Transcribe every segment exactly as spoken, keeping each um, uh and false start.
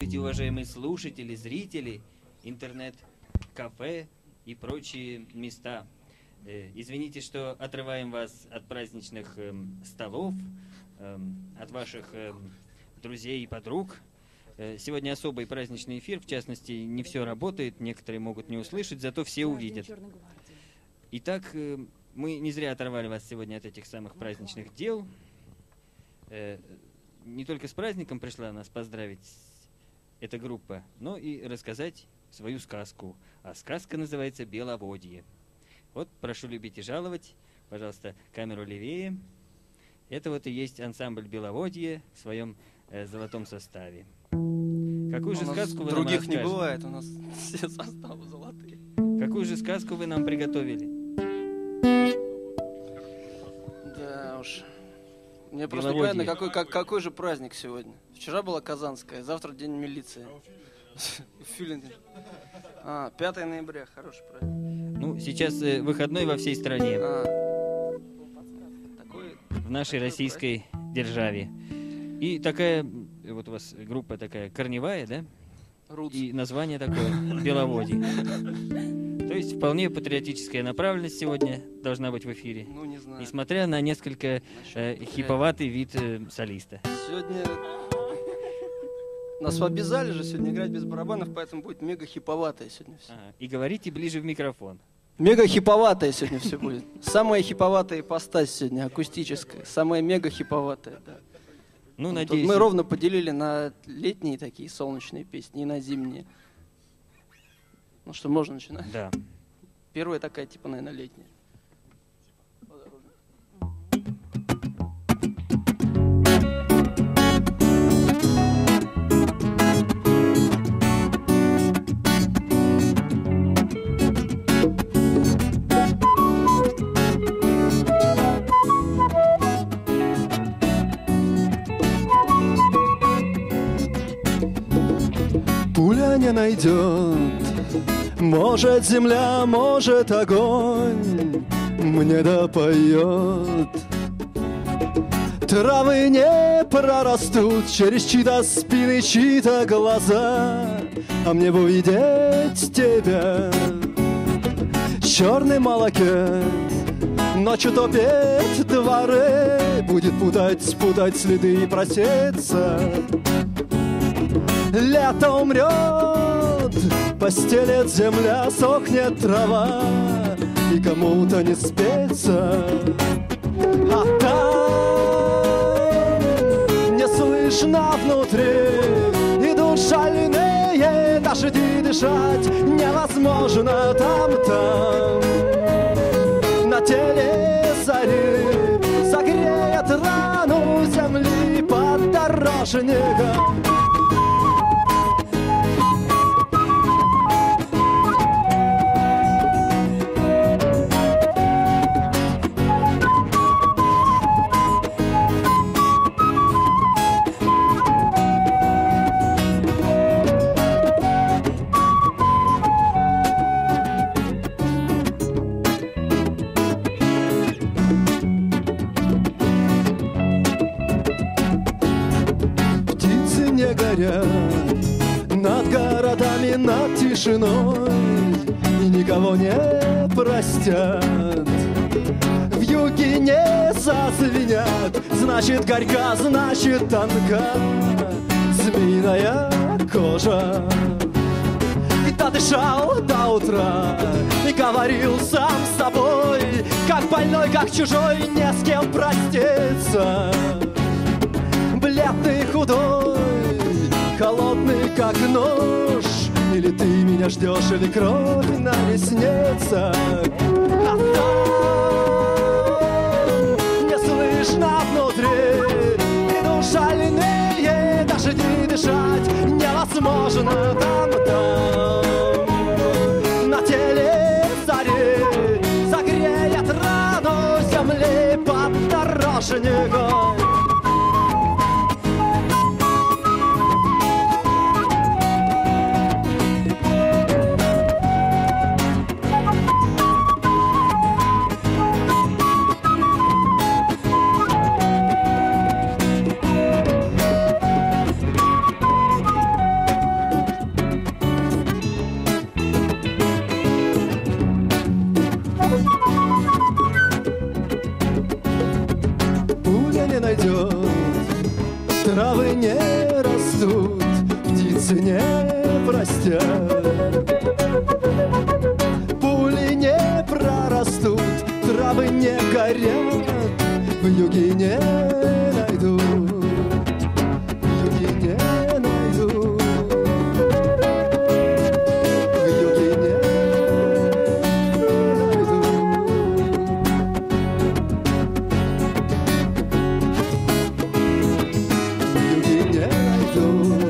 Здравствуйте, уважаемые слушатели, зрители, интернет-кафе и прочие места. Э, извините, что отрываем вас от праздничных э, столов, э, от ваших э, друзей и подруг. Э, сегодня особый праздничный эфир, в частности, не все работает, некоторые могут не услышать, зато все увидят. Итак, э, мы не зря оторвали вас сегодня от этих самых праздничных дел. Э, не только с праздником пришла нас поздравить эта группа, но и рассказать свою сказку. А сказка называется «Беловодье». Вот, прошу любить и жаловать. Пожалуйста, камеру левее. Это вот и есть ансамбль «Беловодье» в своем э, золотом составе. Какую же сказку вы нам других расскажете? Не бывает, у нас все составы золотые. Какую же сказку вы нам приготовили? Да уж. Мне просто непонятно, какой, как, какой же праздник сегодня. Вчера была Казанская, завтра день милиции. А, пятое ноября, хороший праздник. Ну, сейчас э, выходной во всей стране. А, такой, в нашей такой российской праздник. Державе. И такая, вот у вас группа такая корневая, да? Рудс. И название такое «Беловодье». То есть вполне патриотическая направленность сегодня должна быть в эфире. Ну, не знаю. Несмотря на несколько э, хиповатый вид э, солиста. Сегодня нас обязали же сегодня играть без барабанов, поэтому будет мега хиповатое сегодня все. Ага. И говорите ближе в микрофон. Мега хиповатое сегодня все будет. Самая хиповатая ипостась сегодня, акустическая. Самая мега хиповатая, да. Ну, вот надеюсь. Мы ровно поделили на летние такие солнечные песни и на зимние. Ну что, можно начинать? Да. Первая такая, типа, наверное, летняя. Пуля не найдет, может земля, может огонь, мне допоет. Травы не прорастут через чьи-то спины, чьи-то глаза, а мне бы увидеть тебя в черном молоке. Ночью топит дворы, будет путать, путать следы и просеться. Лето умрет, постелет земля, сохнет трава, и кому-то не спится. А там не слышно внутри, идут шальные дожди, дышать невозможно там-там. На теле зари согреет рану земли поддорожника. Над городами, над тишиной, и никого не простят. В юге не зазвенят, значит горька, значит тонка змеиная кожа. И ты дышал до утра и говорил сам с собой, как больной, как чужой, не с кем проститься. Бледный, худой, холодный, как нож, или ты меня ждешь, или кровь на ресницах. А там не слышно внутри, идут шальные дожди, дышать невозможно там-там. На теле зари согреет рану земли поддорожником. слезы не простят. Пули не прорастут, травы не горят, в юге не найду, в юге не найду, в юге не найду, в юге не найду.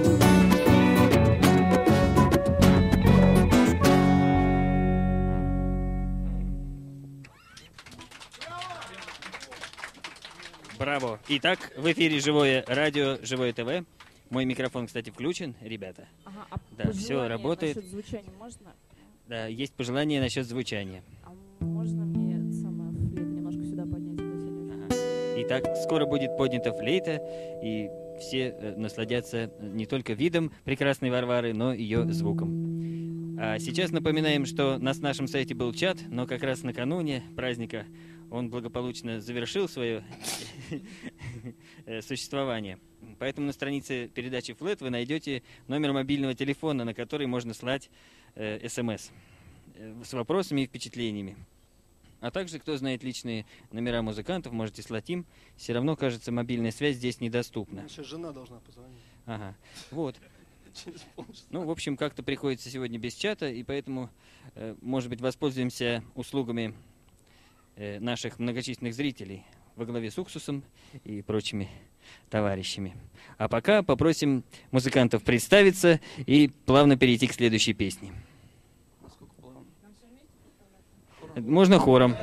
Браво. Итак, в эфире Живое радио, Живое ТВ. Мой микрофон, кстати, включен, ребята. Ага, а Да, всё работает. Насчет звучания можно? Да, есть пожелания насчет звучания. А можно мне самое флейт немножко сюда поднять? Ага. Итак, скоро будет поднята флейта, и все э, насладятся не только видом прекрасной Варвары, но и ее звуком. А сейчас напоминаем, что на нашем сайте был чат, но как раз накануне праздника он благополучно завершил свое существование. Поэтому на странице передачи Флэт вы найдете номер мобильного телефона, на который можно слать э, смс э, с вопросами и впечатлениями. А также, кто знает личные номера музыкантов, можете слать им. Все равно, кажется, мобильная связь здесь недоступна. Еще жена должна позвонить. Ага, вот. Ну, в общем, как-то приходится сегодня без чата, и поэтому, э, может быть, воспользуемся услугами э, наших многочисленных зрителей во главе с Уксусом и прочими товарищами. А пока попросим музыкантов представиться и плавно перейти к следующей песне. Насколько плавно? Можно хором.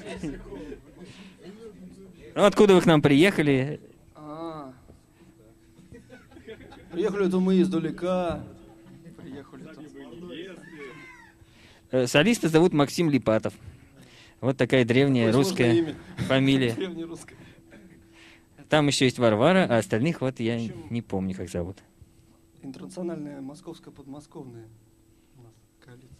Ну, откуда вы к нам приехали? А, приехали-то мы издалека. Приехали-то. Э, Солиста зовут Максим Липатов. Вот такая древняя Какое русская сложное имя. фамилия. Древнерусское. Там еще есть Варвара, а остальных вот я не помню, как зовут. Интернациональная московская подмосковная у нас коалиция.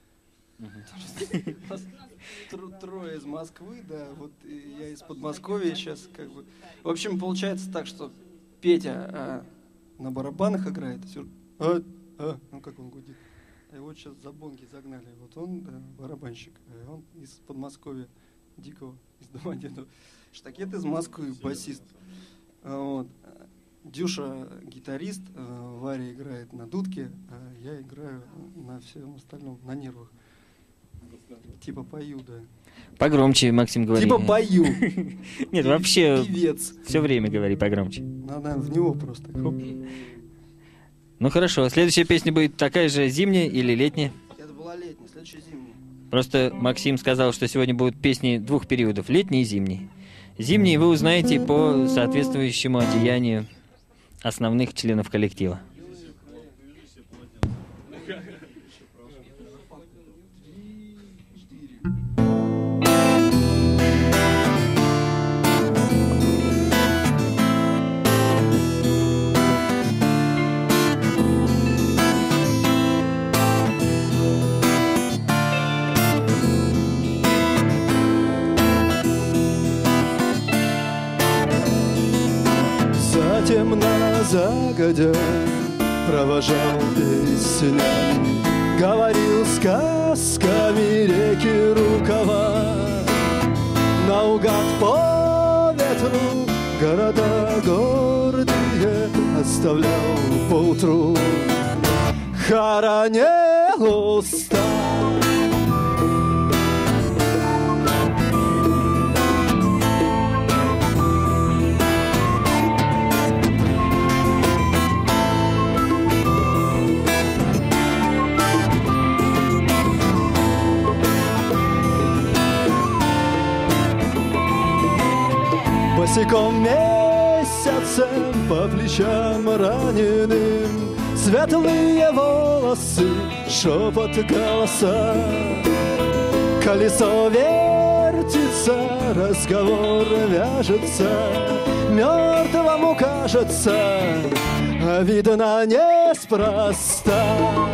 У нас тро- Трое из Москвы, да, вот и я из Подмосковья сейчас как бы. В общем, получается так, что Петя а, на барабанах играет, всё- а, а, ну как он гудит. А его сейчас за бонги загнали. Вот он да, барабанщик, а он из Подмосковья дикого, из Домодедова. Штакет из Москвы, басист. А, вот. Дюша гитарист, а, Варя играет на дудке, а я играю на всем остальном, на нервах. Типа пою, да. Погромче, Максим, говори. Типа пою. Нет, вообще Певец. все время говори погромче. Надо в него просто. Хоп. Ну хорошо, следующая песня будет такая же зимняя или летняя? Это была летняя, следующая зимняя. Просто Максим сказал, что сегодня будут песни двух периодов, летний и зимний. Зимний вы узнаете по соответствующему одеянию основных членов коллектива. Темно загодя провожал песнями, говорил сказками реки рукава. Наугад по ветру города гордые оставлял поутру, хоронил уста. Босиком месяцем по плечам раненым, светлые волосы, шепот голоса. Колесо вертится, разговор вяжется, мертвому кажется, а видно неспроста.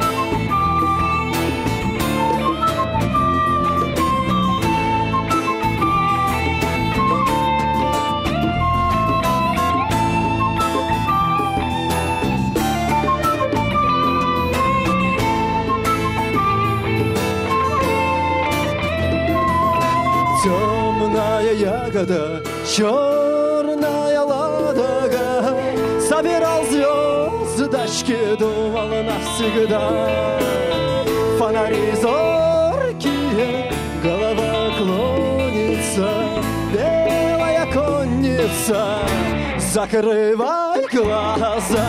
ягода, черная ладога. Собирал звездочки, думал навсегда. Фонари зоркие, голова клонится, белая конница, закрывай глаза.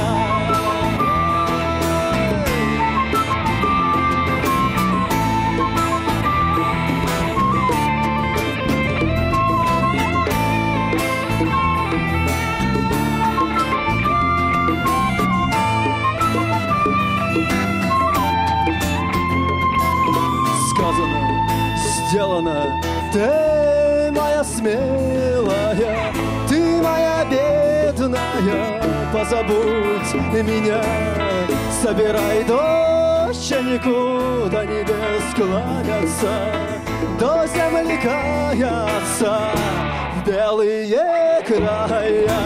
Сделано, ты моя смелая, ты моя бедная, позабудь меня, собирай дождь, а никуда небес клонятся, до земли каятся в белые края.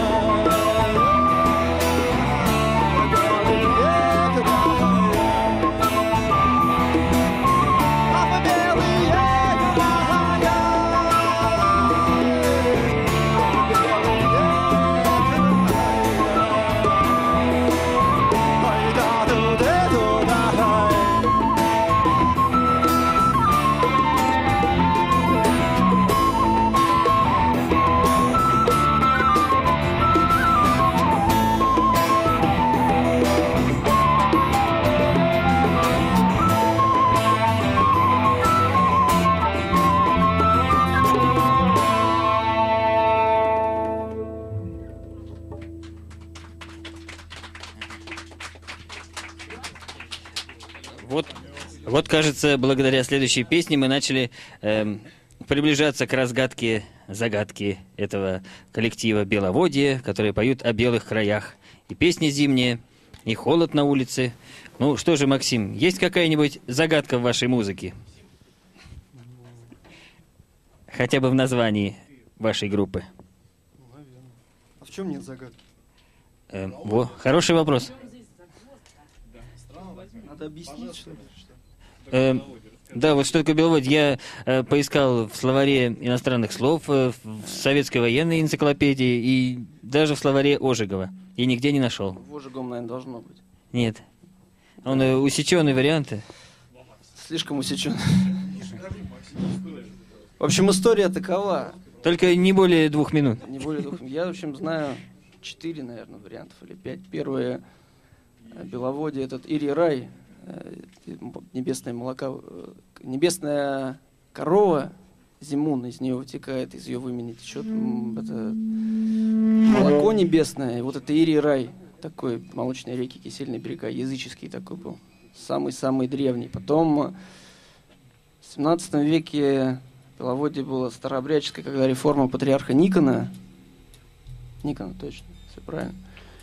Вот, вот, кажется, благодаря следующей песне мы начали эм, приближаться к разгадке загадки этого коллектива «Беловодье», которые поют о белых краях. И песни зимние, и холод на улице. Ну что же, Максим, есть какая-нибудь загадка в вашей музыке? Хотя бы в названии вашей группы. Наверное. А в чем нет загадки? Эм, во, хороший вопрос. Надо объяснить, что ли? Э, да, вот что такое беловодье. Я э, поискал в словаре иностранных слов, э, в советской военной энциклопедии и даже в словаре Ожегова. И нигде не нашел. В Ожегом, наверное, должно быть. Нет. Он э, усеченный вариант. Слишком усечен. В общем, история такова. Только не более двух минут. Не более двух. Я, в общем, знаю четыре, наверное, вариантов или пять. Первое — беловодье, этот Ири-рай, небесное молоко, небесная корова, Зимун, из нее вытекает, из ее вымени течет это молоко небесное. И вот это Ири-рай, такой молочной реки, кисельный берега, языческий такой был, самый-самый древний. Потом в семнадцатом веке беловодье было старообрядческое, когда реформа патриарха Никона, Никона, точно, все правильно.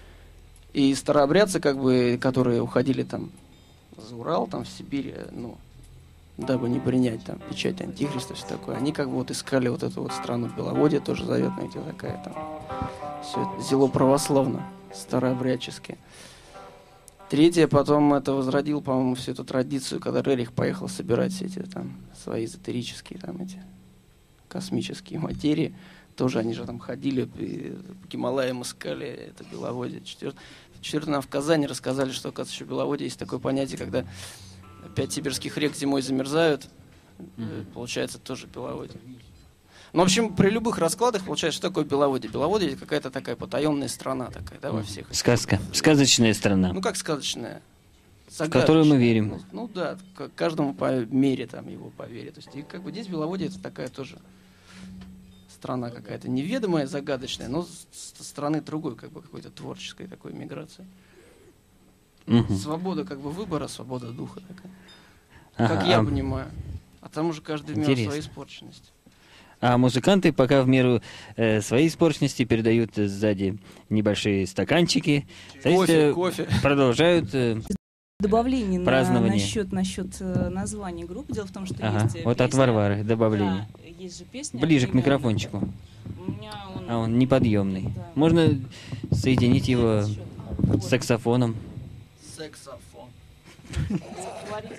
И старообрядцы, как бы, которые уходили там за Урал, там в Сибирь, ну, дабы не принять там печать антихриста, все такое, они как бы вот искали вот эту вот страну Беловодья, тоже заветная, где такая там, все это зело православно, старообрядчески. Третье, потом это возродил, по-моему, всю эту традицию, когда Рерих поехал собирать все эти там свои эзотерические там эти космические материи. Тоже они же там ходили, по Гималаям искали это Беловодье. Четвертое, четвертое нам в Казани рассказали, что, оказывается, еще в Беловодье есть такое понятие, когда пять сибирских рек зимой замерзают, mm-hmm. получается тоже Беловодье. Ну, в общем, при любых раскладах получается, что такое Беловодье. Беловодье — это какая-то такая потаенная страна такая, да, во всех. Сказка, сказочная страна. Ну, как сказочная? В которую мы верим. Ну, ну да, каждому по мере там его по вере. То есть, и как бы здесь Беловодье — это такая тоже страна какая-то неведомая, загадочная, но со стороны другой, как бы какой-то творческой такой миграции. Угу. Свобода как бы выбора, свобода духа такая. Ага, как я а... понимаю. А там уже каждый в меру своей испорченности. А музыканты пока в меру э, своей испорченности передают сзади небольшие стаканчики. Кофе, кофе. Продолжают э, добавление празднование. На, насчет, насчет названия группы. Дело в том, что ага, есть вот песня, от Варвары добавление. Да, есть же песня. Ближе к микрофончику. У меня он... А он неподъемный. Да. Можно соединить его с саксофоном. Саксофон.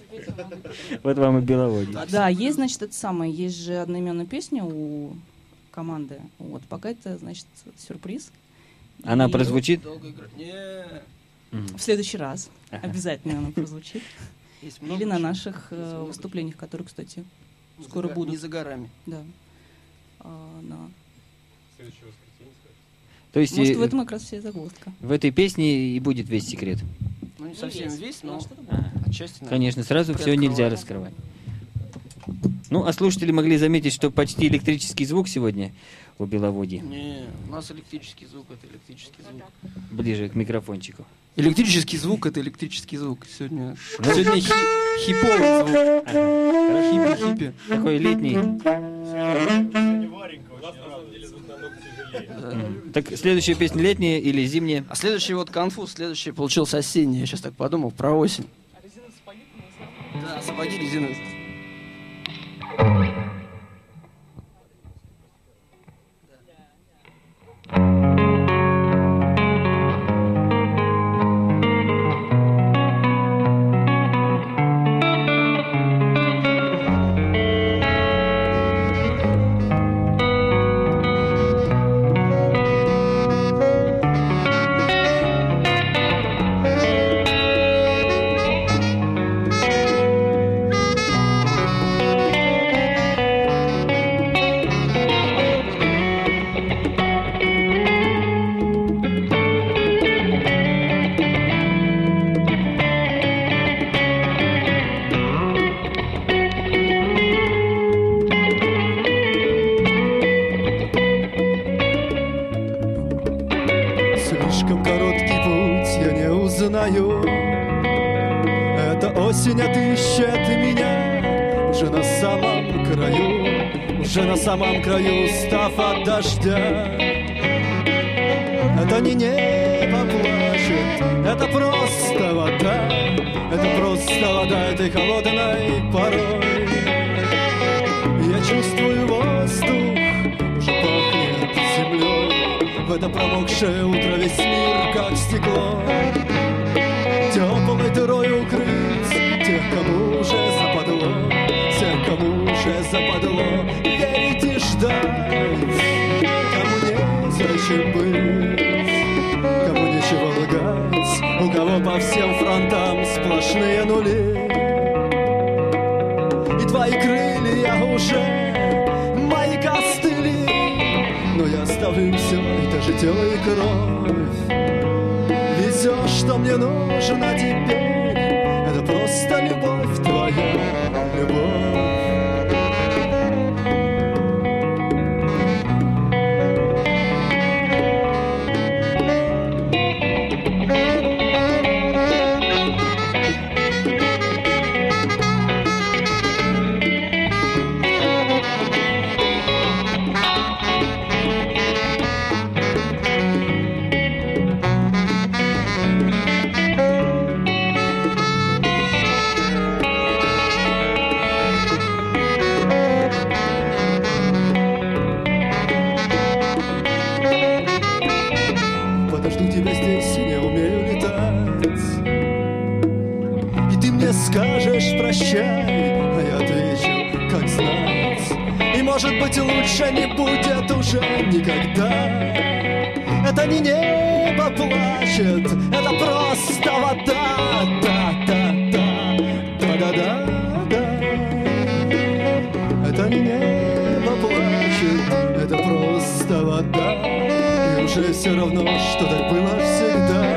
Вот вам и Беловодье. Да, есть, значит, это самое. Есть же одноименная песня у команды. Вот, пока это, значит, сюрприз. Она И прозвучит? Долго играть. Не. Мгм. в следующий раз Ага. обязательно она прозвучит. Есть много Или на чего. наших Есть э, много выступлениях, которые, кстати, чего. скоро Не за- будут. Не за горами. Да. А, да. То есть Может, и в этом как раз вся и загвоздка. в этой песне и будет весь секрет. Ну, не совсем весь, весь, но но что-то будет. А, отчасти. наверное. Конечно, сразу все нельзя раскрывать. Ну, а слушатели могли заметить, что почти электрический звук сегодня у Беловодья. Не, у нас электрический звук, это электрический звук. Ближе к микрофончику. Электрический звук это электрический звук. Сегодня, Ну. сегодня хи- хиповый звук. Ага, хорошо. Хиппи-хиппи. Такой летний. Так, следующая песня летняя или зимняя? А следующий вот конфуз, следующий получился осенний. Я сейчас так подумал про осень. Да, сапоги резиновые. Слишком короткий путь, я не узнаю. Эта осень отыщет меня уже на самом краю, уже на самом краю, устав от дождя. Это не небо плачет, это просто вода, это просто вода этой холодной порой. Я чувствую воздух, уже пахнет землей. В это промокшее утро весь мир как стекло. Теплой дырой укрыть тех, кому уже западло, тех, кому уже западло верить и ждать, кому незачем быть, кому нечего лгать, у кого по всем фронтам сплошные нули. И твои крылья уже мои костыли, но я оставлю все, и даже тело и кровь. Ведь все, что мне нужно теперь, это просто любовь твоя, любовь. Подожду тебя здесь, не умею летать. И ты мне скажешь прощай, а я отвечу, как знать. И может быть лучше не будет уже никогда. Это не небо плачет, это просто вода. Да-да-да, да-да-да-да. Это не небо плачет, это просто вода. И уже все равно, что так было всегда.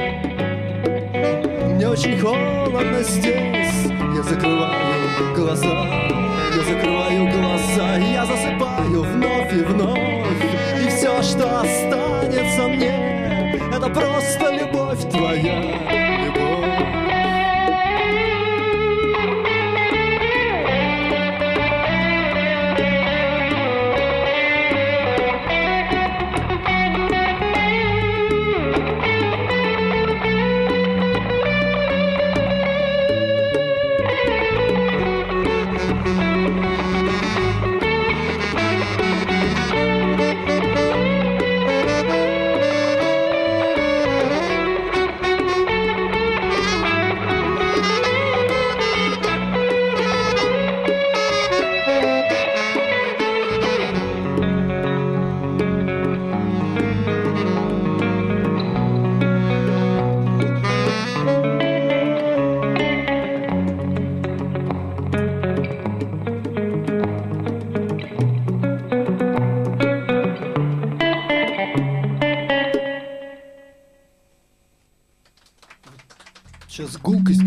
Мне очень холодно здесь, я закрываю глаза, я закрываю глаза, я засыпаю вновь и вновь. И все, что останется мне, это просто любовь твоя, любовь.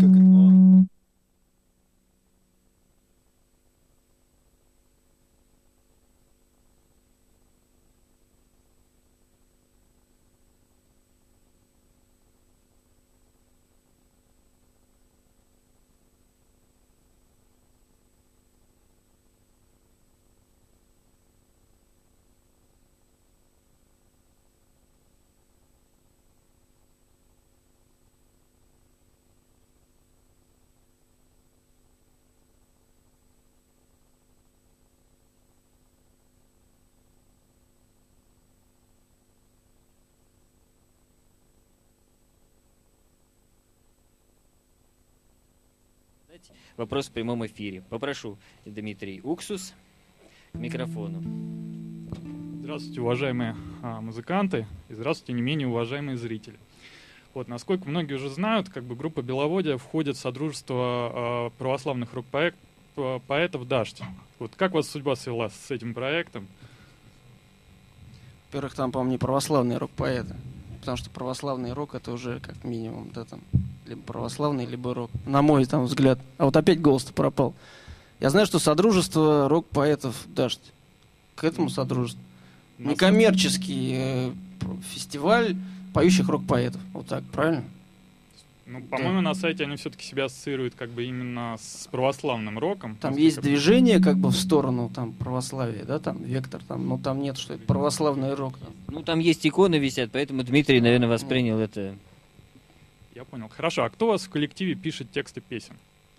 как это... О. Вопрос в прямом эфире. Попрошу Дмитрий Уксус к микрофону. Здравствуйте, уважаемые а, музыканты, и здравствуйте, не менее уважаемые зрители. Вот, насколько многие уже знают, как бы группа Беловодье входит в содружество а, православных рок-поэтов «Дождь». Вот как вас судьба свела с этим проектом? Во-первых, там, по-моему, не православные рок-поэты. Потому что православный рок — это уже как минимум, да, там, либо православный, либо рок. На мой там взгляд. А вот опять голос-то пропал. Я знаю, что содружество рок-поэтов «Дождь». К этому содружеству. Некоммерческий э, фестиваль поющих рок-поэтов. Вот так, правильно? Ну, по-моему, да. На сайте они все-таки себя ассоциируют как бы именно с православным роком. Там есть движение как бы в сторону там православия, да, там вектор, там, но там нет, что это православный рок. Там. Ну, там есть иконы висят, поэтому Дмитрий, наверное, воспринял mm. это. Я понял. Хорошо, а кто у вас в коллективе пишет тексты песен?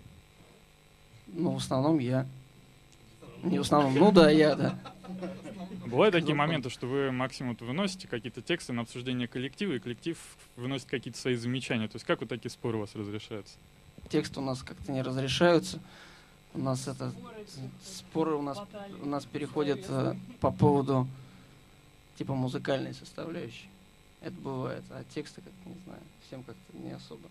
Ну, в основном я. Не в основном, ну да, я, да. Бывают такие моменты, что вы максимум выносите какие-то тексты на обсуждение коллектива, и коллектив выносит какие-то свои замечания. То есть как вот такие споры у вас разрешаются? Тексты у нас как-то не разрешаются. У нас это споры у нас у нас переходят э, по поводу типа музыкальной составляющей. Это бывает, а тексты как-то не знаю, всем как-то не особо.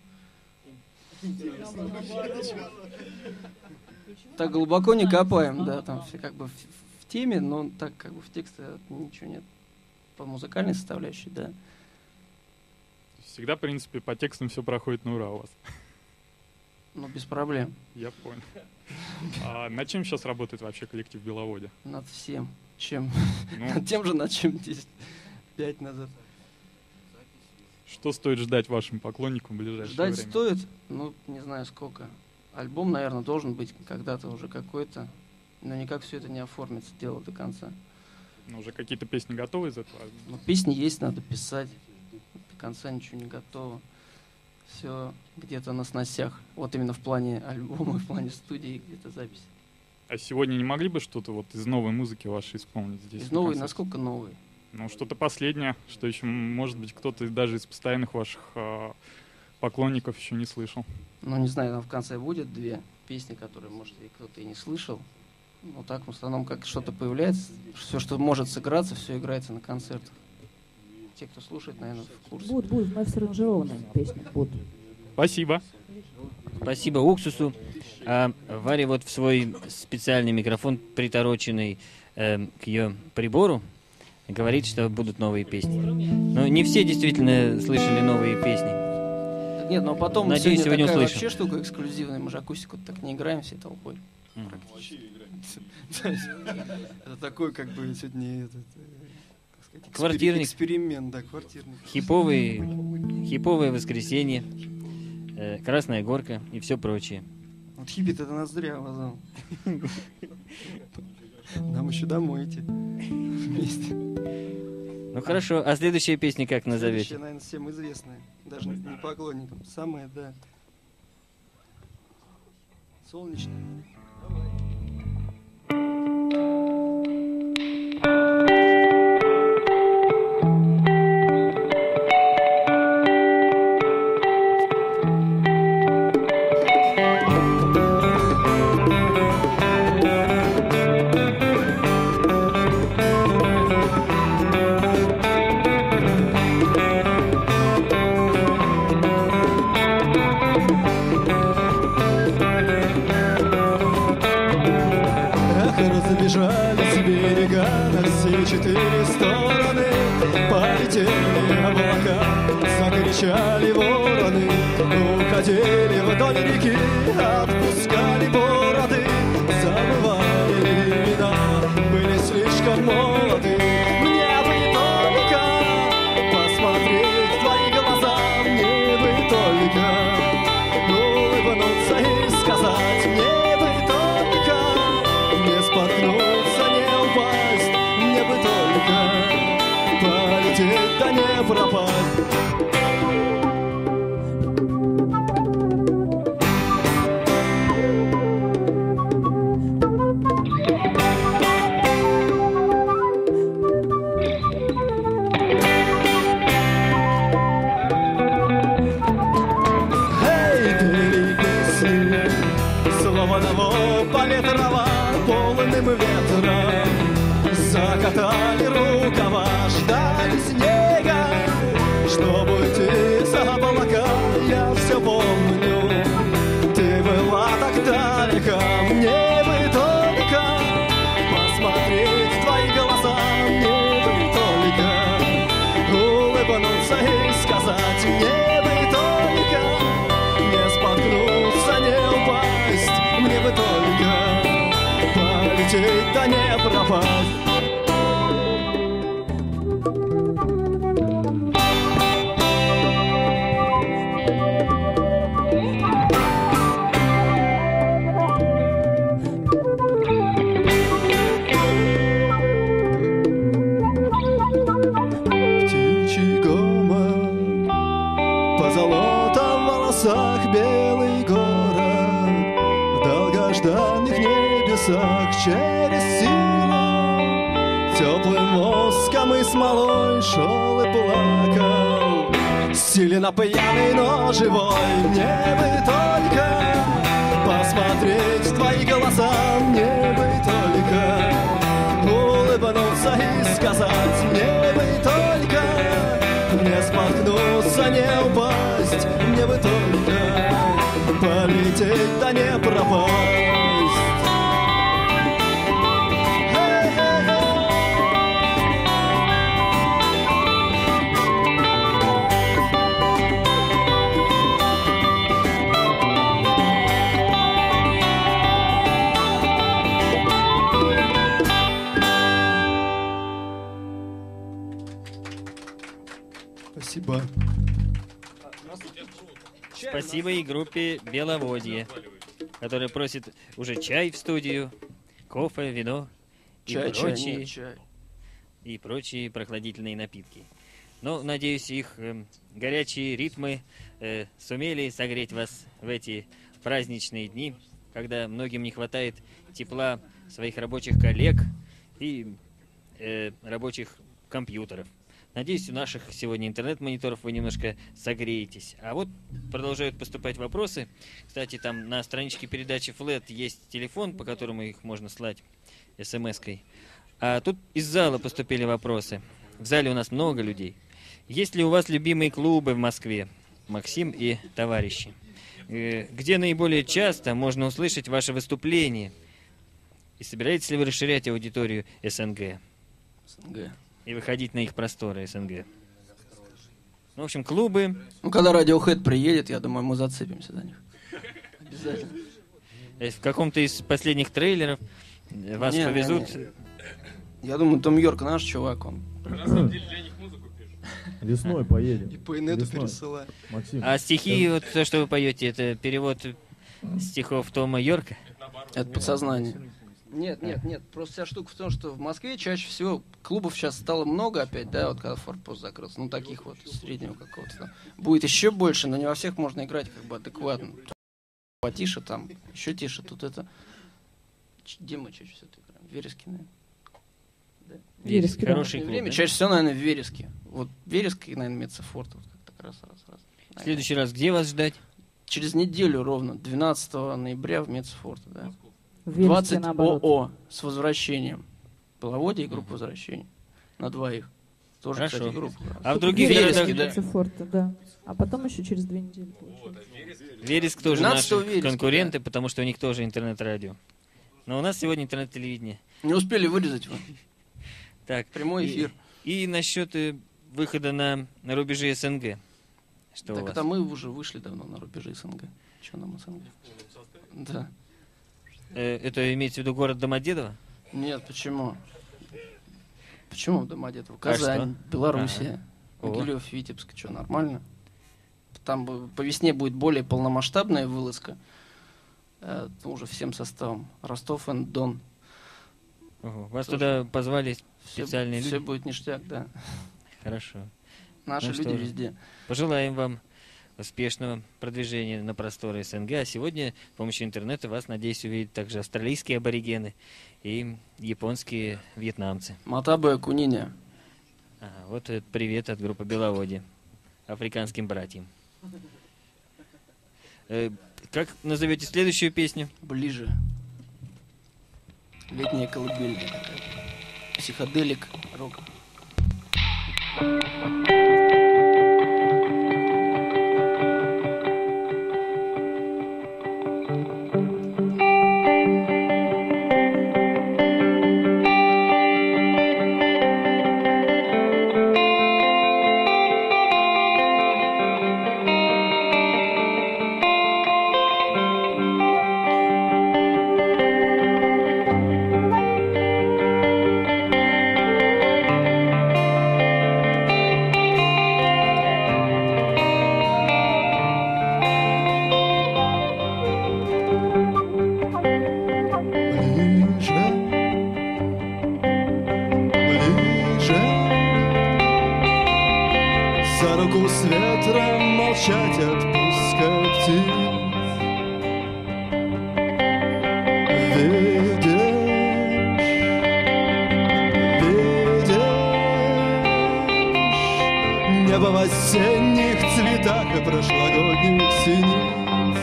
Так глубоко не копаем, да, там все как бы в, в теме, но так как бы в тексте ничего нет. По музыкальной составляющей, да. Всегда, в принципе, по текстам все проходит на ура у вас. Ну, без проблем. Я понял. А над чем сейчас работает вообще коллектив Беловодья? Над всем. Чем? Ну, над тем же, над чем десять пять назад. Что стоит ждать вашим поклонникам в ближайшее ждать время? Ждать стоит, ну, не знаю сколько. Альбом, наверное, должен быть когда-то уже какой-то, но никак все это не оформится, дело до конца. Ну, уже какие-то песни готовы из этого? Ну, песни есть, надо писать. До конца ничего не готово. Все где-то на сносях. Вот именно в плане альбома, в плане студии, где-то записи. А сегодня не могли бы что-то вот из новой музыки вашей исполнить здесь? Из новой? Насколько новой? Ну, что-то последнее, что еще, может быть, кто-то даже из постоянных ваших э, поклонников еще не слышал. Ну, не знаю, там в конце будет две песни, которые, может, и кто-то и не слышал. Ну, так, в основном, как что-то появляется, все, что может сыграться, все играется на концертах. Те, кто слушает, наверное, в курсе. Будут, будут, вновь саранжированные песни, будут. Спасибо. Спасибо Уксусу. А Варя вот в свой специальный микрофон, притороченный э, к ее прибору, говорит, что будут новые песни. Но не все действительно слышали новые песни. Так нет, но потом Надеюсь, сегодня, сегодня такая услышим. вообще штука эксклюзивная. Мы же акустику так не играем всей толпой. Mm. Это такой, как бы, сегодня Квартирник. Эксперимент, да, квартирник. Хиповый, хиповое воскресенье, э, Красная Горка и все прочее. Вот хиппит это нас зря возал. Нам еще домой идти вместе. Ну хорошо, а следующая песня как назовете? Следующая, наверное, всем известная. Даже не поклонникам. Самая, да. Солнечная. Разбежались берега на все четыре стороны. По полетели облака, закричали вороны, уходили вдоль реки, отпускали бороды, забывали имена, были слишком молоды. Мне бы только посмотреть в твои глаза, мне бы только улыбнуться и сказать, мне бы только не споткнуться, не упасть, мне бы только полететь, да не пропасть. Эй, пели песни, слово того полет трава полным ветром. Закатали рукава, ждали снега, чтобы уйти за облака. Я все помню, ты была так далеко. Мне бы только посмотреть в твои глаза, мне бы только улыбнуться и сказать, мне бы только не споткнуться, не упасть, мне бы только полететь, да не пропасть. Птичий гомон, позолота в волосах белый город, в долгожданных небесах через силу, теплым воском и смолой шел и плакал. Силен пьяный, но живой, мне бы только посмотреть в твои глаза, мне бы только улыбнуться и сказать, мне бы только не споткнуться, не упасть, мне бы только полететь, да не пропасть. Спасибо. Спасибо и группе «Беловодье», которая просит уже чай в студию, кофе, вино и Чай, чай, прочие, нет, чай. и прочие прохладительные напитки. Но, надеюсь, их эм, горячие ритмы э, сумели согреть вас в эти праздничные дни, когда многим не хватает тепла своих рабочих коллег и э, рабочих компьютеров. Надеюсь, у наших сегодня интернет-мониторов вы немножко согреетесь. А вот продолжают поступать вопросы. Кстати, там на страничке передачи Флэт есть телефон, по которому их можно слать смс-кой. А тут из зала поступили вопросы. В зале у нас много людей. Есть ли у вас любимые клубы в Москве? Максим и товарищи. Э, Где наиболее часто можно услышать ваше выступление? И собираетесь ли вы расширять аудиторию СНГ? СНГ. И выходить на их просторы СНГ. Ну, в общем, клубы. Ну, когда Radiohead приедет, я думаю, мы зацепимся за них. Обязательно. В каком-то из последних трейлеров вас Не, не, повезут. не. Я думаю, Том Йорк наш чувак, он На самом деле для них музыку пишут. Весной поедем. и по инету Весной. пересылает. Максим. А стихи, вот то, что вы поете, это перевод стихов Тома Йорка? Это подсознание. Нет, нет, нет. Просто вся штука в том, что в Москве чаще всего клубов сейчас стало много опять, да, вот когда форпост закрылся. Ну, таких вот среднего какого-то там. Будет еще больше, но не во всех можно играть как бы адекватно. Потише там, еще тише. Тут это... Ч- Где мы чаще всего играем? В Вереске, наверное. Да? Вереске, да. Хороший клуб, Время да? чаще всего, наверное, в Вереске. Вот Вереске и, наверное, Медсофорт. Вот как-то раз, раз, раз. В следующий раз где вас ждать? Через неделю ровно, двенадцатого ноября в Медсофорте, да. В Вельске, двадцать наоборот. ОО с возвращением. Беловодье и группа возвращения. На двоих. Тоже, Хорошо. кстати, группа. А в других Вереске, городах? да. Медсофорта, да. А потом еще через две недели. получается. Вереск тоже наши двенадцатого Вереска, конкуренты, потому что у них тоже интернет-радио. Но у нас сегодня интернет-телевидение. Не успели вырезать вы. Так. Прямой и- эфир. И, насчет э, выхода на, на рубежи СНГ. Что у Так вас? это мы уже вышли давно на рубежи СНГ. Что нам СНГ? Да. Э, это имеется в виду город Домодедово? Нет, почему? Почему Домодедово? А Казань, что? Белоруссия, О. Могилев, Витебск. Что, нормально? Там бы по весне будет более полномасштабная вылазка. э, ну, уже всем составом. Ростов-н-Дон. Ого, вас Тоже. туда позвали Все, специальные все люди? будет ништяк, да. Хорошо. Наши Ну люди что же. везде. Пожелаем вам успешного продвижения на просторы СНГ. А сегодня с помощью интернета вас, надеюсь, увидят также австралийские аборигены и японские вьетнамцы. Матабе Куниня. Ага, вот этот привет от группы Беловодье африканским братьям. Э, как назовете следующую песню? Ближе. Летняя колыбель. Психоделик, рок. Ближе, ближе, за руку с ветром молчать, отпускать птиц. Видишь, видишь, небо в осенних цветах и прошлогодних синиц.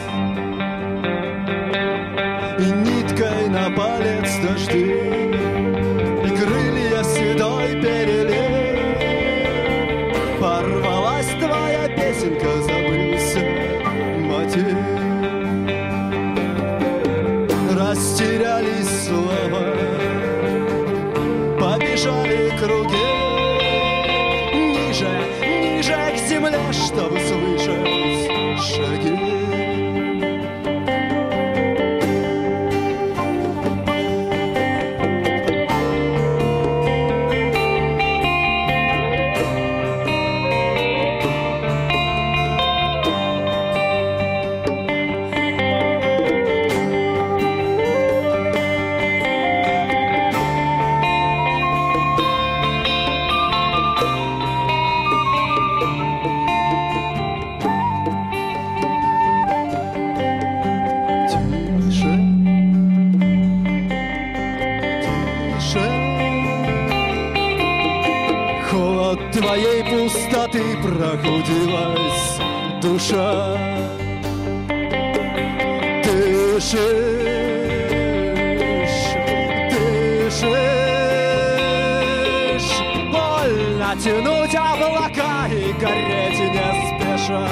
И ниткой на палец дожди, и крылья седой перелив. Порвалась твоя песенка, забылся мотив. Растерялись слова, побежали круги. Ниже, ниже к земле, чтобы слышать шаги. Тише, тише, холод твоей пустоты прохудилась душа. Дышишь, дышишь, больно тянуть облака и гореть не спеша.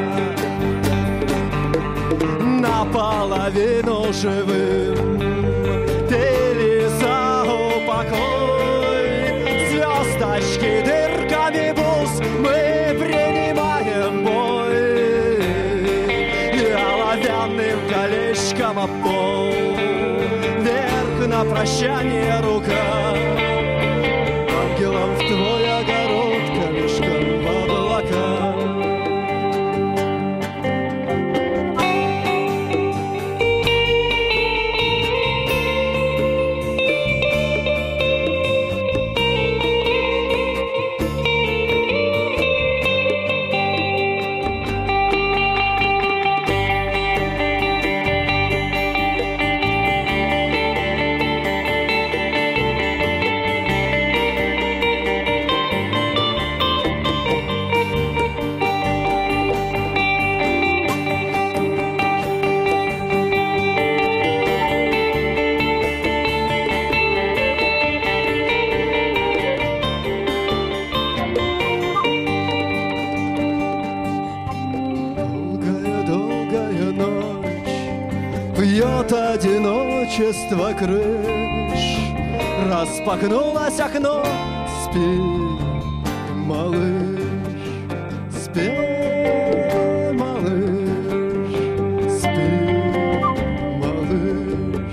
Наполовину живым ты ли за упокой? Звездочки дырками бус мы принимаем бой. И оловянным колечком об пол вверх на прощание рука. Ангелом в твой огород, камешком в облака. Долгая-долгая ночь пьет одиночество крыш. Распахнулось окно, спи, малыш, спи, малыш, спи, малыш.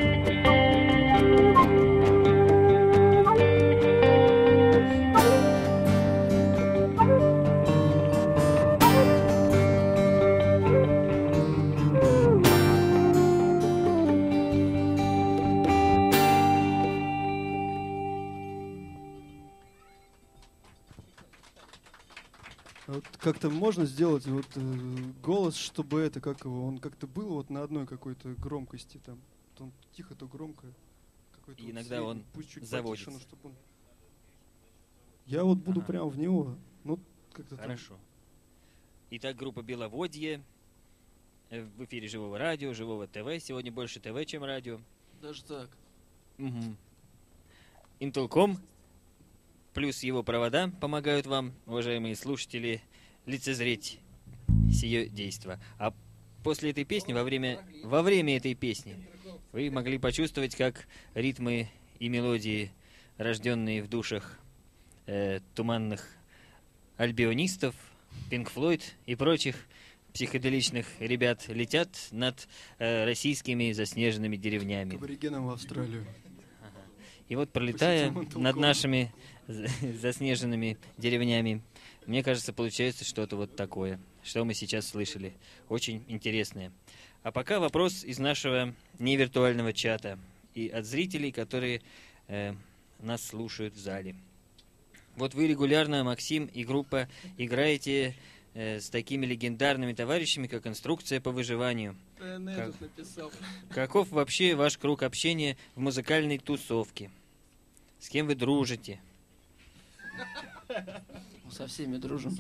Вот как-то можно сделать вот э, голос, чтобы это, как его, он как-то был вот на одной какой-то громкости там. То он тихо, то громко. Какой-то И вот иногда средний, он пусть чуть заводится. потише, но чтобы он... Я вот буду Ага. прямо в него. Ну, как-то там. Хорошо. Итак, группа «Беловодье» э, в эфире Живого радио, Живого ТВ. Сегодня больше ТВ, чем радио. Даже так. Мгм. Интелком плюс его провода помогают вам, уважаемые слушатели, лицезреть сие действо. А после этой песни, во время, во время этой песни, вы могли почувствовать, как ритмы и мелодии, рожденные в душах э, туманных альбионистов, Пинк Флойд и прочих психоделичных ребят, летят над э, российскими заснеженными К деревнями. аборигенам в Австралию. И вот, пролетая Посетим Интелком. над нашими з- заснеженными деревнями, мне кажется, получается что-то вот такое, что мы сейчас слышали. Очень интересное. А пока вопрос из нашего невиртуального чата и от зрителей, которые э, нас слушают в зале. Вот вы регулярно, Максим и группа, играете э, с такими легендарными товарищами, как «Инструкция по выживанию». ТН Как? тут написал. Каков вообще ваш круг общения в музыкальной тусовке? С кем вы дружите? Мы со всеми дружим.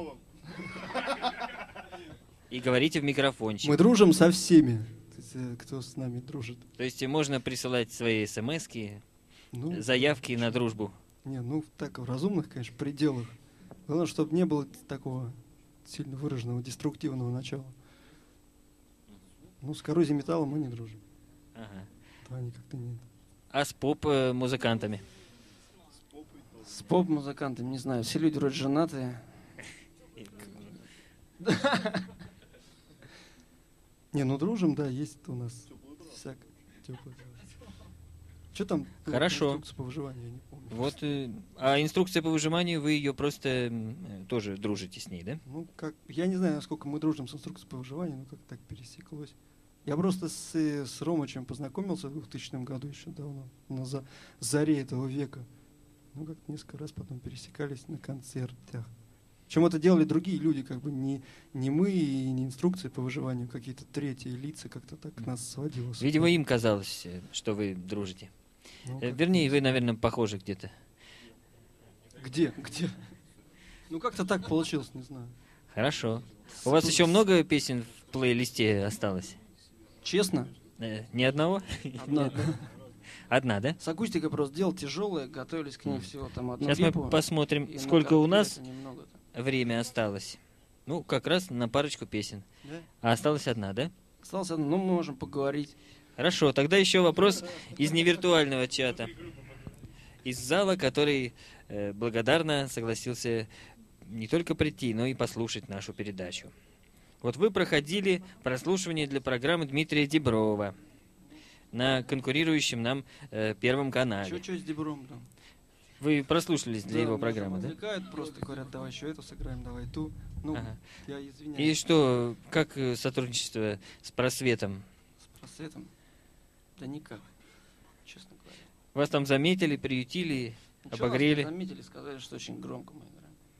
И говорите в микрофончик. Мы дружим со всеми, то есть, э, кто с нами дружит. То есть можно присылать свои смски, Ну, заявки на дружбу. не, ну так, в разумных, конечно, пределах. Главное, чтобы не было такого сильно выраженного деструктивного начала. Ну, с коррозией металла мы не дружим. Ага. Да, они как-то не... А с поп-музыкантами? С поп-музыкантами, не знаю, все люди вроде женатые. Не, ну дружим, да, есть у нас всякое теплое. Что там? была Хорошо. инструкция по выживанию, я не помню. Вот, э, а инструкция по выживанию, вы ее просто м, э, тоже дружите с ней, да? Ну, как, я не знаю, насколько мы дружим с инструкцией по выживанию, но как так пересеклось. Я просто с, э, с Ромычем познакомился в двухтысячном году еще давно, на за, заре этого века. Ну, как несколько раз потом пересекались на концертах. Причем это делали другие люди, как бы не, не мы и не инструкции по выживанию, какие-то третьи лица, как-то так нас сводило. с Видимо, ума. им казалось, э, что вы дружите. Ну, Э, как- Вернее, вы, наверное, похожи где-то. Где? Где? Ну, как-то так получилось, не знаю. Хорошо. У вас еще много песен в плейлисте осталось? Честно? Э, Ни одного? Одна. Одна, да? С акустикой просто дело тяжелое, готовились к ней всего там одну Сейчас мы липу, посмотрим, и сколько у накопили нас это немного-то. время осталось. Ну, как раз на парочку песен. Да? А осталась одна, да? Осталось одно, ну мы можем поговорить. Хорошо, тогда еще вопрос из невиртуального чата. Из зала, который э, благодарно согласился не только прийти, но и послушать нашу передачу. Вот вы проходили прослушивание для программы Дмитрия Диброва на конкурирующем нам э, Первом канале. Че, с Дебром там? Вы прослушались для Да, его меня программы, там да? Отвлекают просто, говорят, давай еще эту сыграем, давай ту. Ну, Ага. я извиняюсь. И что, как э, сотрудничество с Просветом? С просветом? Да никак, честно говоря. Вас там заметили, приютили, Ничего, нас обогрели? не заметили, сказали, что очень громко мы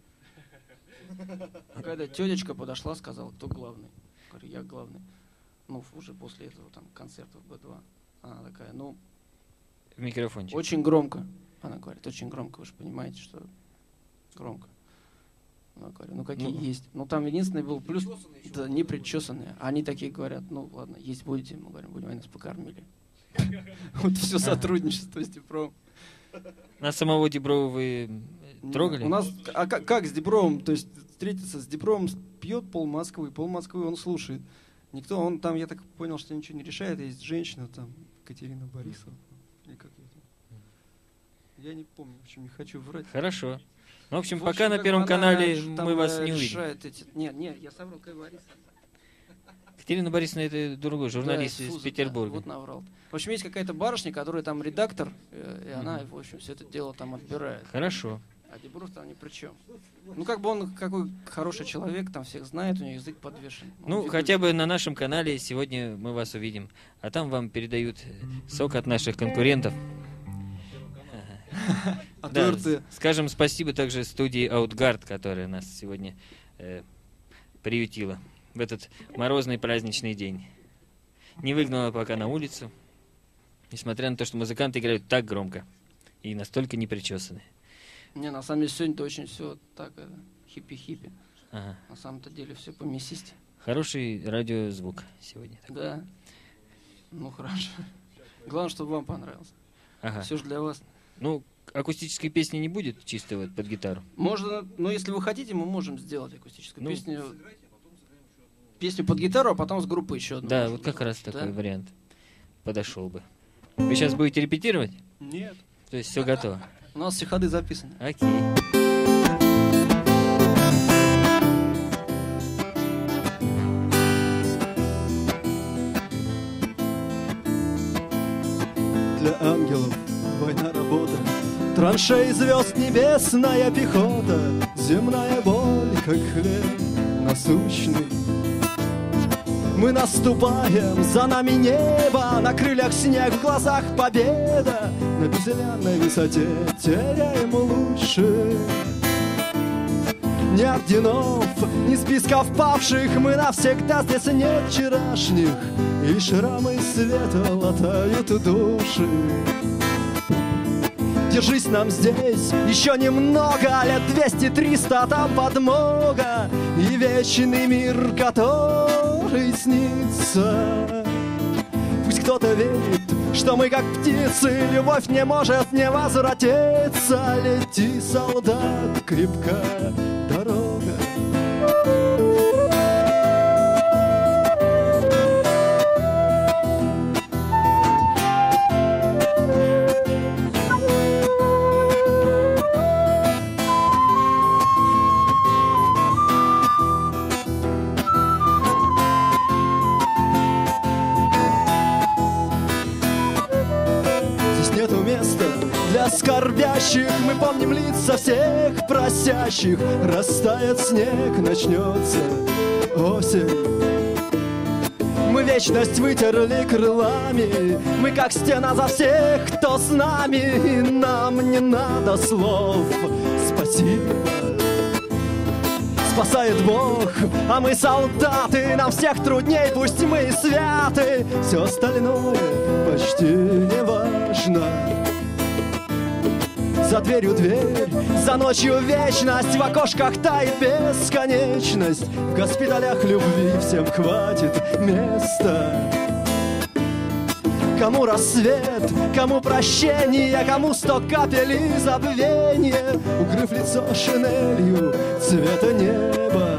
играем. Когда тетечка подошла, сказала, кто главный. Говорю, я главный. Ну, уже после этого там концерта в Бэ два. Она такая, ну, В микрофончик. очень громко. Она говорит, очень громко, вы же понимаете, что громко. Она говорит, ну какие Ну. есть. Ну там единственный был плюс, да, не причесанные. Они такие говорят, ну ладно, есть будете, мы говорим, будем, они нас покормили. Вот все сотрудничество с Дибровым. На самого Диброва вы э, трогали? У нас, а как, как с Дибровым, то есть встретиться с Дибровым, пьет пол Москвы, пол Москвы он слушает. Никто, он там, я так понял, что ничего не решает, есть женщина там, Екатерина Борисова. Или как ее там? Я не помню, в общем, не хочу врать. Хорошо. Ну, в общем, В пока общем, на как Первом бы она канале ж там, мы вас э, не увидим. решает эти- Нет, нет, я соврал, Кай Борис. Катерина Борисовна — это другой журналист Да, из Фуза, Петербурга. да, вот наврал. В общем, есть какая-то барышня, которая там редактор, э, и она, в общем, все это дело там отбирает. Хорошо. А Дебров там ни при чем. Ну, как бы он какой хороший человек, там всех знает, у него язык подвешен. Он Ну, ведущий. хотя бы на нашем канале сегодня мы вас увидим. А там вам передают сок от наших конкурентов. А Да, торты. с- скажем спасибо также студии Outguard, которая нас сегодня э, приютила в этот морозный праздничный день. Не выгнала пока на улицу, несмотря на то, что музыканты играют так громко и настолько непричесаны. Не, на самом деле сегодня-то очень все так э, хиппи-хиппи. Ага. На самом-то деле все по мясисте. Хороший радиозвук сегодня. Да. Ну хорошо. Главное, чтобы вам понравилось. Ага. Все же для вас. Ну, акустической песни не будет, чисто вот под гитару. Можно, ну если вы хотите, мы можем сделать акустическую Ну. песню. Песню под гитару, а потом с группой еще одну. Да, можем вот как раз сделать. такой Да? вариант подошел бы. Вы сейчас будете репетировать? Нет. То есть все готово? У нас все ходы записаны. Окей. Для ангелов война, работа, траншеи звезд небесная пехота, земная боль, как хлеб насущный. Мы наступаем, за нами небо, на крыльях снег, в глазах победа, на безымянной высоте теряем лучше. Ни орденов, ни списков павших, мы навсегда здесь нет вчерашних, и шрамы света латают души. Держись нам здесь еще немного, лет двести-триста, а там подмога, и вечный мир, который снится. Пусть кто-то верит, что мы как птицы, любовь не может не возвратиться. Лети, солдат, крепка дорога. Здесь нету места для скорбящих, мы помним лица всех просящих. Растает снег, начнется осень. Мы вечность вытерли крылами, мы как стена за всех, кто с нами, и нам не надо слов. Спасибо. Спасает Бог, а мы солдаты, нам всех трудней, пусть мы и святы, все остальное почти не важно. За дверью дверь, за ночью вечность, в окошках тает бесконечность, в госпиталях любви всем хватит места. Кому рассвет, кому прощение, кому сто капель и забвения, укрыв лицо шинелью цвета неба.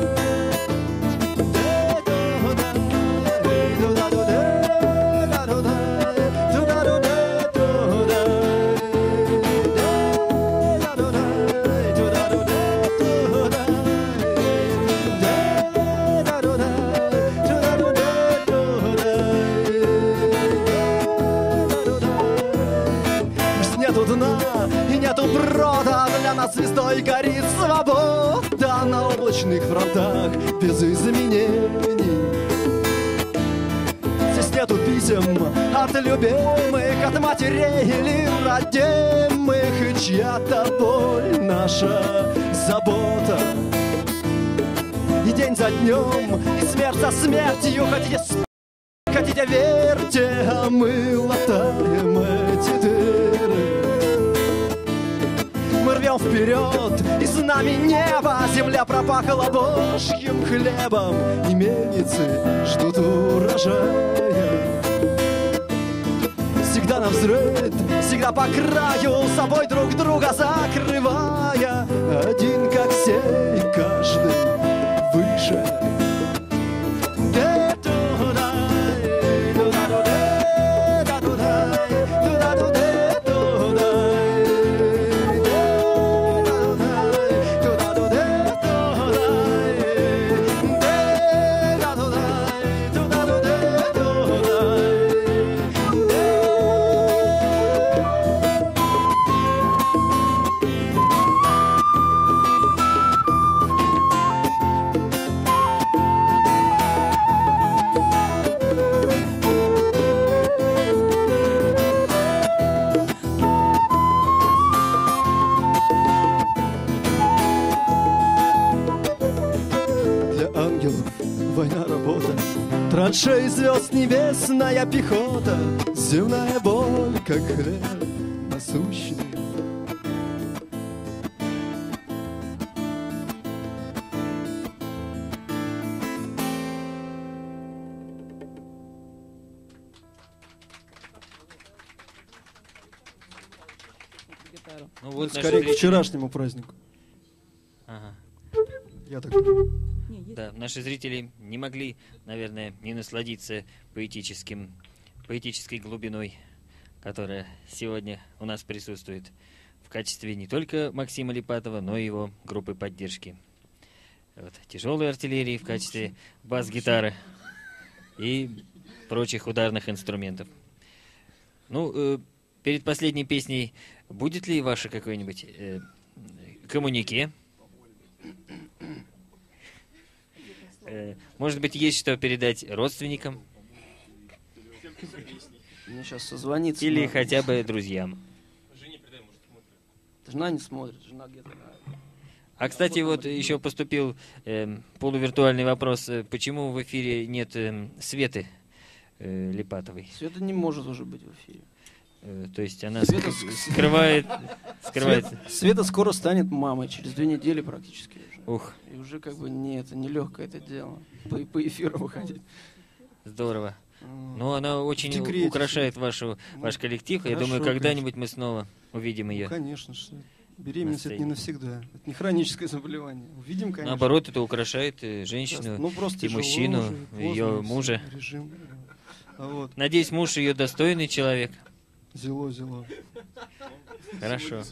Пусть нету дна и нету брода, для нас звездой горит свобода на облачных фронтах без изменений. Здесь нету писем от любимых, от матерей или родимых, и чья-то боль наша забота. И день за днем, и смерть за смертью, хотите спать, хотите верьте, а мы латаем эти дыры. Мы рвем вперед, и с нами небо, земля пропахла божьим хлебом, и мельницы ждут урожая. Всегда навзрыд, всегда по краю, собой друг друга закрывая, один как сей, каждый выше. От шеи звезд небесная пехота, земная боль, как хлеб насущный. Гитару. Ну вот наши Скорее к зрители- вчерашнему празднику. Ага. Я так думаю. Не, есть. Да, наши зрители не могли, наверное, не насладиться поэтическим, поэтической глубиной, которая сегодня у нас присутствует в качестве не только Максима Липатова, но и его группы поддержки. Вот, тяжелой артиллерии в качестве бас-гитары и прочих ударных инструментов. Ну, э, перед последней песней будет ли ваше какое-нибудь э, коммунике? Э, Может быть, есть что передать родственникам Мне сейчас созвонится. или надо. хотя бы друзьям? Жене передай, может, смотрит. Жена не смотрит, жена где-то. А, кстати, вот еще поступил эм, полувиртуальный вопрос. э, Почему в эфире нет эм, Светы э, Липатовой? Света не может уже быть в эфире. Э, То есть она Света ск- с- скрывает, скрывает. Света, Света скоро станет мамой, через две недели практически уже. Ух, И уже как бы не это, нелегкое это дело. По, по эфиру выходить. здорово. М. Ну, она очень у- декрете украшает вашу, ваш коллектив. Я хорошо, думаю, когда-нибудь мы снова увидим Ну, ее. конечно, что беременность это сцене. не навсегда. Это не хроническое заболевание. Увидим, конечно. Наоборот, это украшает э, Сейчас, женщину. ну, просто и тяжело мужчину, уже, поздно, её всё, мужа. Режим. А вот, Надеюсь, муж ее достойный человек. зело, зело. Хорошо.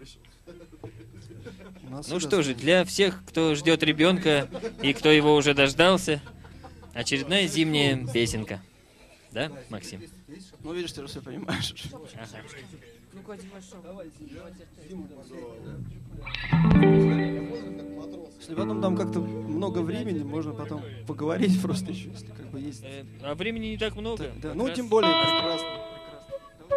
Нас Ну всегда что же, знают. для всех, кто ждет ребенка и кто его уже дождался, очередная зимняя песенка. Да, Максим? Ну, видишь, ты уже все понимаешь. Ага. Ну, Катя, большой. Если потом там как-то много времени, можно потом поговорить просто еще, если как бы есть. Э, А времени не так много. Да, Как ну, раз- тем более прекрасно. прекрасно.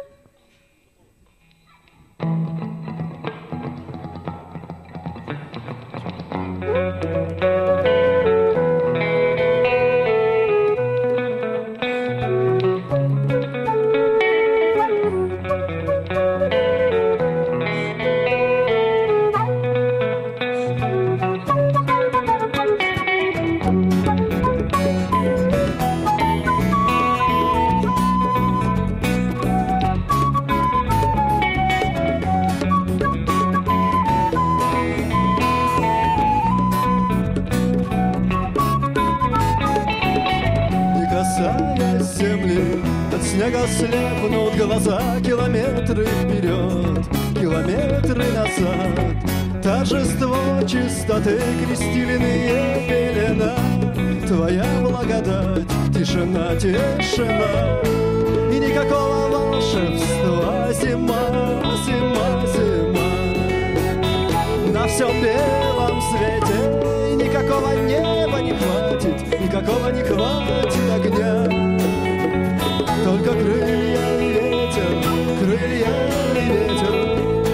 Не касаясь земли, от снега слепнут глаза. Километры вперед, километры назад. Торжество чистоты, крестильные пелена. Твоя благодать, тишина, тишина. И никакого волшебства, зима, зима, зима. На всем белом свете и никакого неба не хватит, никакого не хватит огня. Только крылья и ветер, крылья и ветер.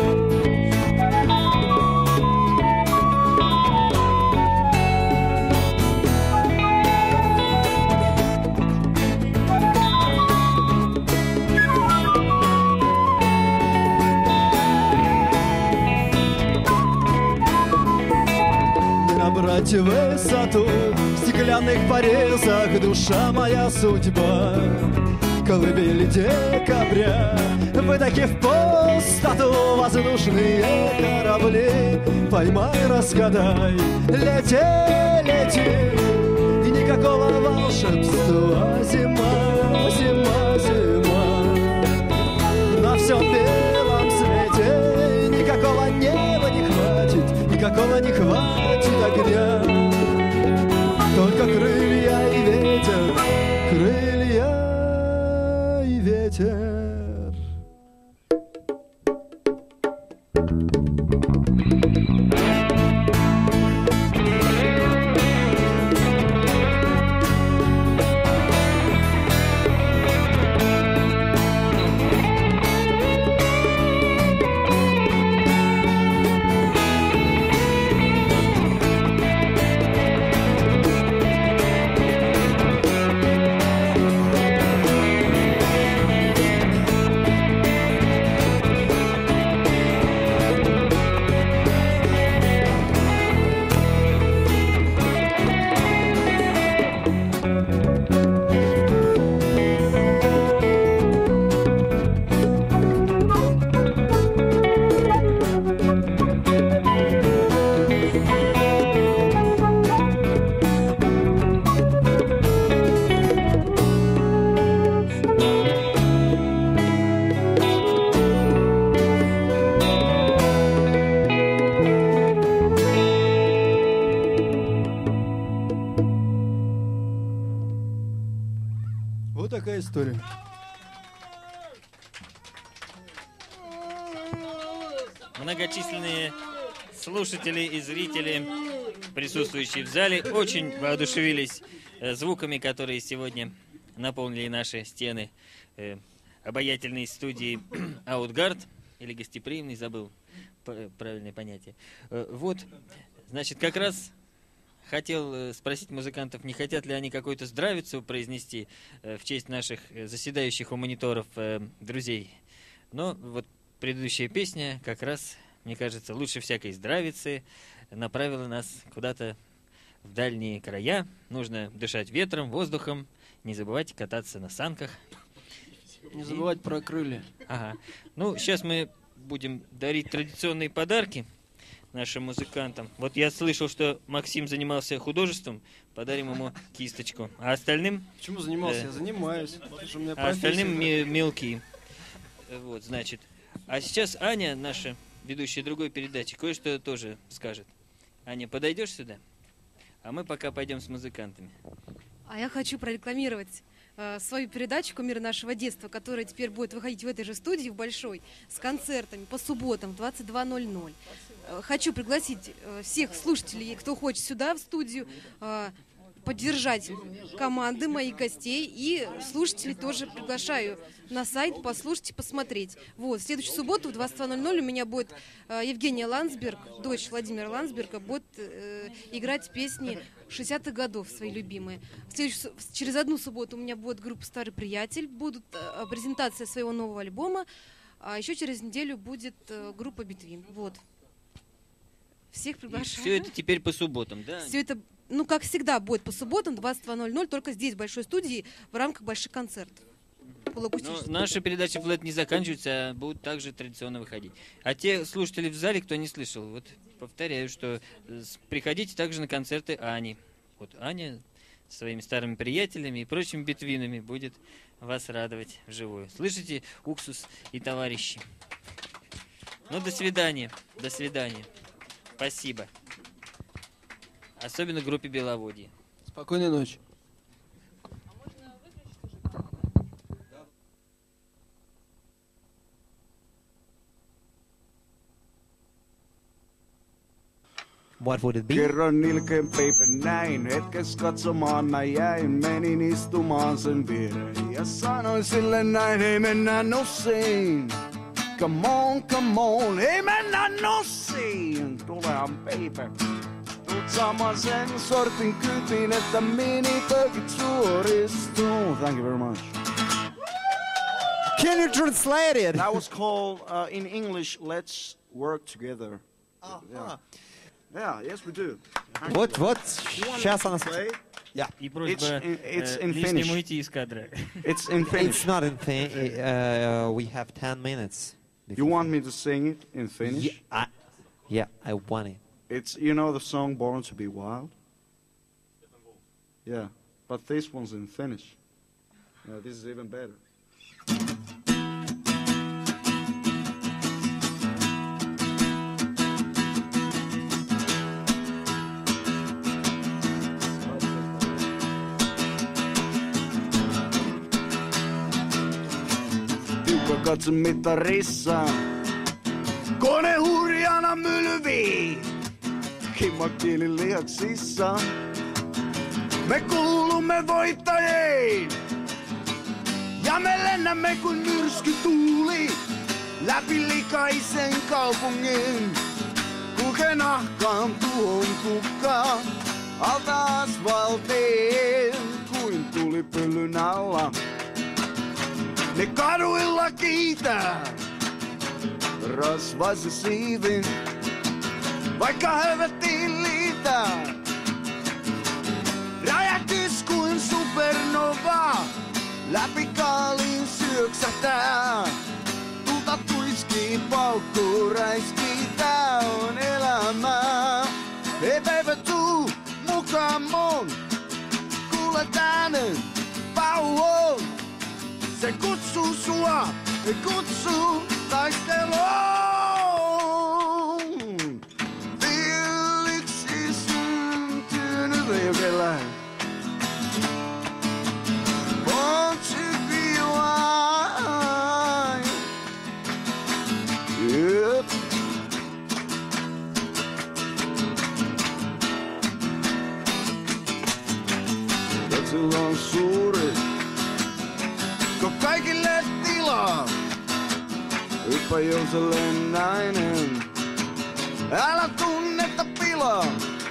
Не набрать высоту в стеклянных порезах, душа моя судьба. Колыбель декабря, выдохи в пустоту, воздушные корабли. Поймай, разгадай, лети, лети, и никакого волшебства. Зима, зима, зима. На всем белом свете никакого неба не хватит, никакого не хватит огня. Только крылья и ветер, крылья и ветер. такая история. Многочисленные слушатели и зрители, присутствующие в зале, очень воодушевились э, звуками, которые сегодня наполнили наши стены э, обаятельной студии Outguard, или гостеприимный, забыл правильное понятие. Э, вот, значит, как раз хотел э, спросить музыкантов, не хотят ли они какую-то здравицу произнести э, в честь наших э, заседающих у мониторов э, друзей. Но вот предыдущая песня как раз, мне кажется, лучше всякой здравицы направила нас куда-то в дальние края. Нужно дышать ветром, воздухом, не забывать кататься на санках. Не забывать про крылья. Ага. Ну, сейчас мы будем дарить традиционные подарки нашим музыкантам. Вот я слышал, что Максим занимался художеством, подарим ему кисточку. А остальным... Почему занимался? Да. Я занимаюсь. Это же у меня А остальным профессия. ме- мелкие. Вот, значит. А сейчас Аня, наша ведущая другой передачи, кое-что тоже скажет. Аня, подойдешь сюда? А мы пока пойдем с музыкантами. А я хочу прорекламировать э, свою передачу «Кумиры нашего детства», которая теперь будет выходить в этой же студии, в Большой, с концертами по субботам в двадцать два ноль ноль. Э, хочу пригласить э, всех слушателей, кто хочет сюда, в студию, э, поддержать команды моих гостей, и слушателей тоже приглашаю на сайт послушать и посмотреть. Вот, в следующую субботу в двадцать два ноль ноль у меня будет э, Евгения Ландсберг, дочь Владимира Ландсберга, будет э, играть песни шестидесятых годов свои любимые. В следующую, через одну субботу у меня будет группа «Старый приятель», будут э, презентация своего нового альбома, а еще через неделю будет э, группа «Битвин». Вот. Всех приглашаю. Все это теперь по субботам, да? Все это, ну, как всегда, будет по субботам двадцать два ноль ноль, только здесь, в Большой студии, в рамках больших концертов. Но наши передачи в лет не заканчиваются, а будут также традиционно выходить. А те слушатели в зале, кто не слышал, вот повторяю, что приходите также на концерты Ани. Вот Аня со своими старыми приятелями и прочими битвинами будет вас радовать вживую. Слышите, уксус и товарищи? Ну, до свидания. До свидания. Спасибо. Особенно группе Беловодье. Спокойной ночи. What would it be? Kerran nilkeen paper näin, hetkes katsomaan mä jäin, menin istumaan sen viereen ja sanoin sille näin, hei mennään nussiin. Come on, come on, hei mennään nussiin. Tulehan paper. Tuut saamaan sen sortin kytin, että minipökit suoristuu. Thank you very much. Can you translate it? That was called, uh, in English, Let's Work Together. Uh-huh. Yeah. Yeah, yes we do. Вот, вот, You want сейчас to она... play? Yeah. И просьба in- it's э, in лишним Finnish. уйти из кадра. It's in Finnish. It's not in Fin- uh, we have ten minutes. You want me to sing it in Finnish? Yeah, I, yeah, I want it. It's, you know the song Born to be Wild? Yeah, but this one's in Finnish. Yeah, this is even better. Tiukka katse mittarissa, kone hurjana mylvii. Himmakieli lihaksissa, me kuulumme voittajiin. Ja me lennämme kuin myrskytuuli läpi likaisen kaupungin. Kulke nahkaan tuon kukkaan alta asfaltiin kuin tulipyllyn alla. Ne kaduilla kiitää rasvaisen siivin, vaikka helvettiin liitää. Räjähtys kuin supernova, läpi kaaliin syöksähtää. Tulta tuiskii, paukkuu, räiskii, tää on elämää. Hei baby, tuu mukaan mun, kuule äänen pauhon. Se kutsuu sua, se kutsuu taisteluun. Villiksi syntynyt leukellä. Want to aivan jouselle nainen. Älä tunnetta pilaa.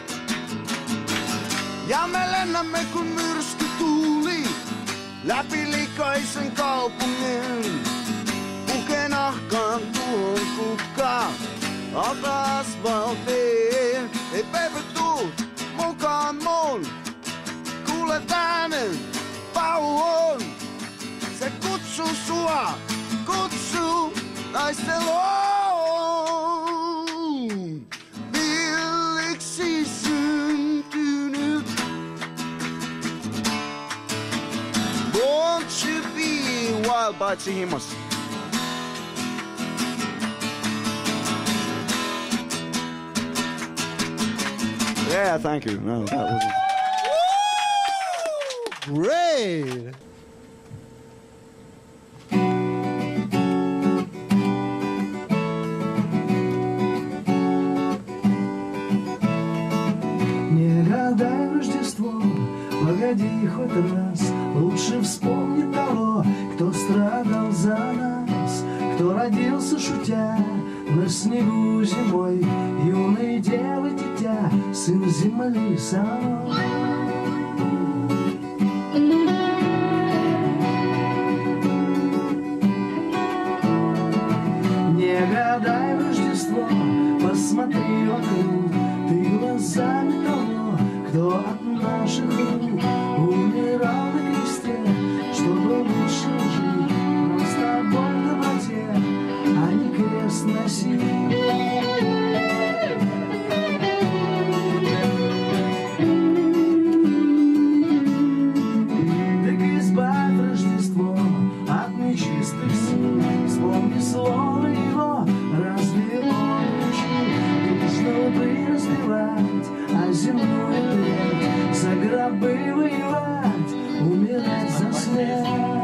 Ja me lennämme kun myrsky tuuli läpi likaisen kaupungin. Puke nahkaan tuon kukkaan alta asfaltiin. Ei baby tuu mukaan mun. Kuulet äänen pauhun. Se kutsuu sua, kutsuu taisteluun. Villiksi syntynyt. Born to be wild paitsi himassa. Yeah, thank you. No, that was Great! Не гадай Рождество, погоди хоть раз. Лучше вспомни того, кто страдал за нас, кто родился шутя на снегу зимой, юной девы дитя, сын земли самой. Не гадай в Рождество, посмотри вокруг, ты глазами того, кто от наших рук умирал на кресте, чтобы лучше жить. Просто боль в доброте, а не крест носить. Так избавь Рождество от нечистых сил, вспомни слово его, разве он учил? Нужно бы разбивать, а земную греть, за гробы воевать, умирать за смерть.